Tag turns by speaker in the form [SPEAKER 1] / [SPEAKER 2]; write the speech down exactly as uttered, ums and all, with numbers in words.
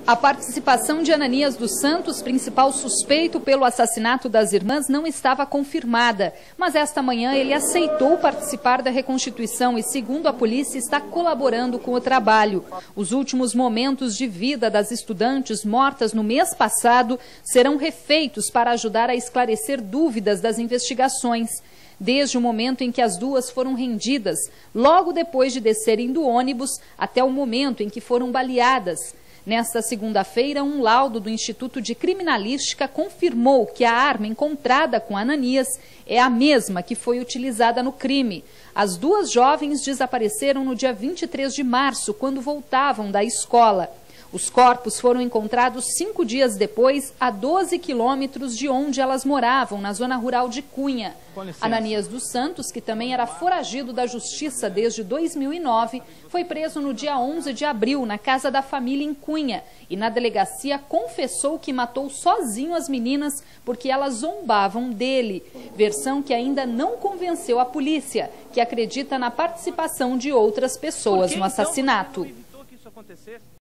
[SPEAKER 1] A participação de Ananias dos Santos, principal suspeito pelo assassinato das irmãs, não estava confirmada. Mas esta manhã ele aceitou participar da reconstituição e, segundo a polícia, está colaborando com o trabalho. Os últimos momentos de vida das estudantes mortas no mês passado serão refeitos para ajudar a esclarecer dúvidas das investigações. Desde o momento em que as duas foram rendidas, logo depois de descerem do ônibus, até o momento em que foram baleadas. Nesta segunda-feira, um laudo do Instituto de Criminalística confirmou que a arma encontrada com Ananias é a mesma que foi utilizada no crime. As duas jovens desapareceram no dia vinte e três de março, quando voltavam da escola. Os corpos foram encontrados cinco dias depois, a doze quilômetros de onde elas moravam, na zona rural de Cunha. Ananias dos Santos, que também era foragido da justiça desde dois mil e nove, foi preso no dia onze de abril, na casa da família em Cunha. E na delegacia confessou que matou sozinho as meninas porque elas zombavam dele. Versão que ainda não convenceu a polícia, que acredita na participação de outras pessoas no assassinato.